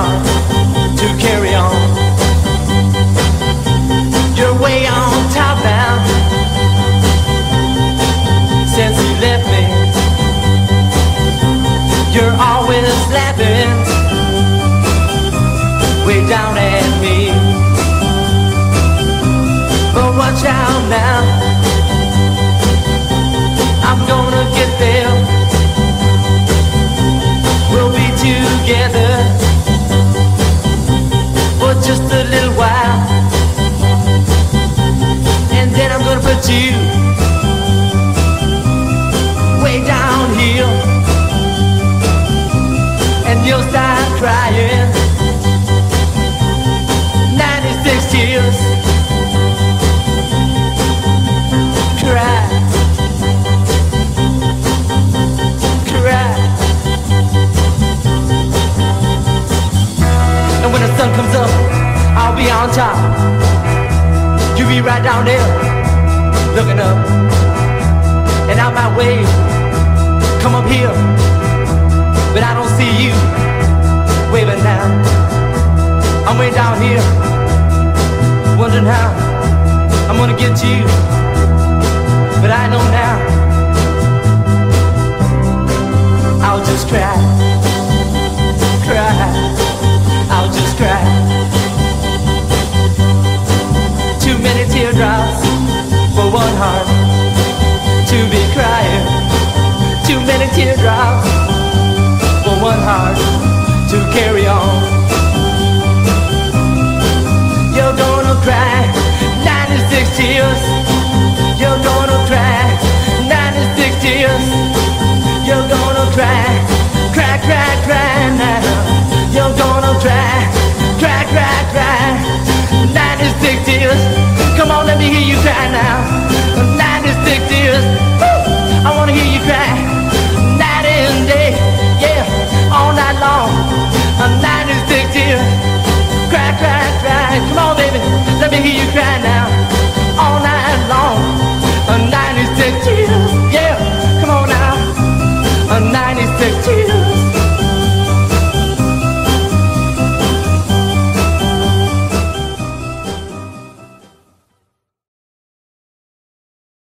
heart to carry on. You're way on top now since you left me. You're always laughing way down at me. But watch out now, I'm gonna get there. We'll be together for just a little while, and then I'm gonna put you way down here, and you'll start crying 96 tears. Cry, cry. And when the sun comes up, I'll be on top. You be right down there, looking up. And out my way, come up here, but I don't see you waving now. I'm way down here, wondering how I'm gonna get to you. But I know now, I'll just cry, cry, I'll just cry. Too many teardrops for one heart to be crying. Too many teardrops for one heart to carry on.